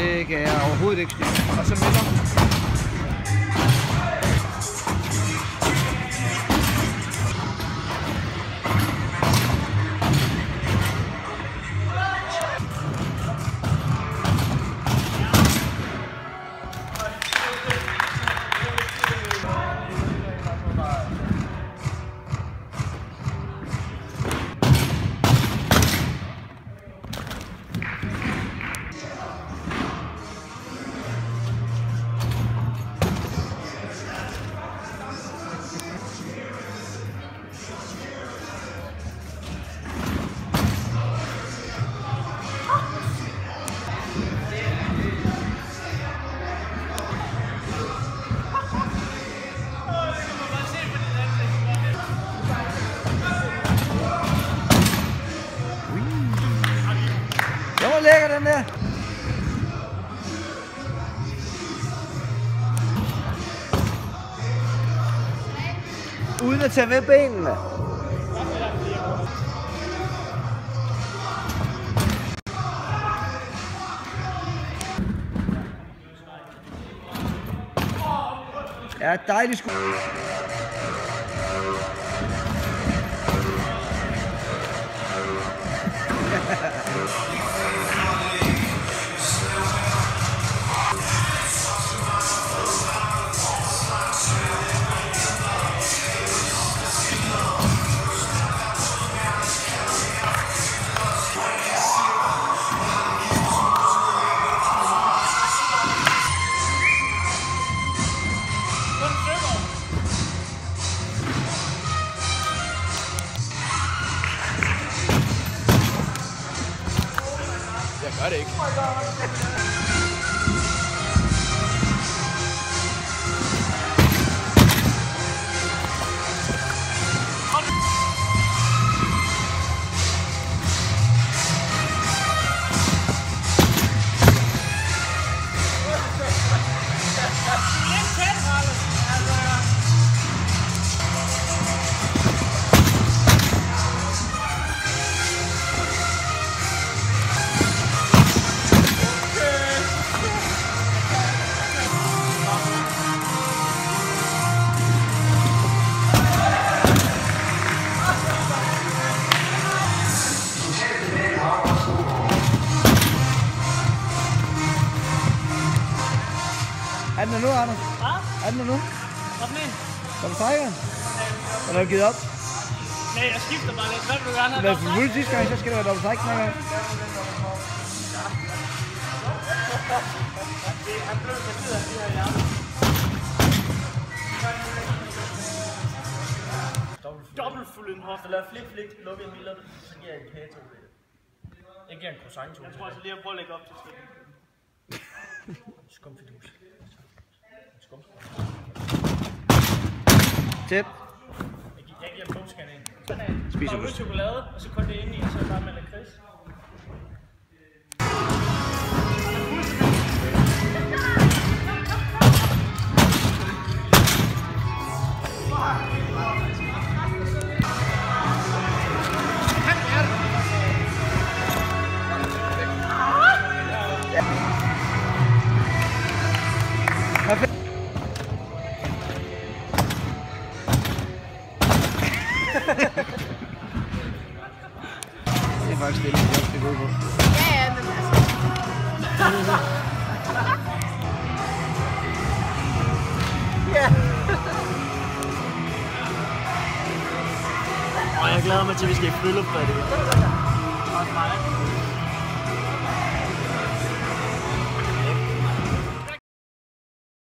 Det kan jeg overhovedet ikke styre. Og så melder hun. Den var lækker, den der. Uden at tage ved benene. Ja, dejligt skud. Jeg gør det ikke. Er den der nu, Anders? Hvad? Er den der nu? Hvad for en? Var du sejren? Eller har du givet op? Nej, jeg skifter bare lidt. Hvad vil du gerne have? Lad os fulde sidste gang, så skal det være dobbelt sejk hver gang. Han blev så ked af de her hjerner. Dobbelt fuld indhost. Så lad flik, lukke en miller, så giver jeg en kage to ved det. Jeg giver en croissant to. Jeg tror altså lige at prøve at lægge op til slik. Skumfidus. Tæt. Jeg giver bogskærne ind. Spiser du? Chokolade, og så kun det ind i, og så bare med lakrids. Det er faktisk det, jeg går på. Ja, men altså. Ja. Og jeg glæder mig til, at vi skal i friluftsbad.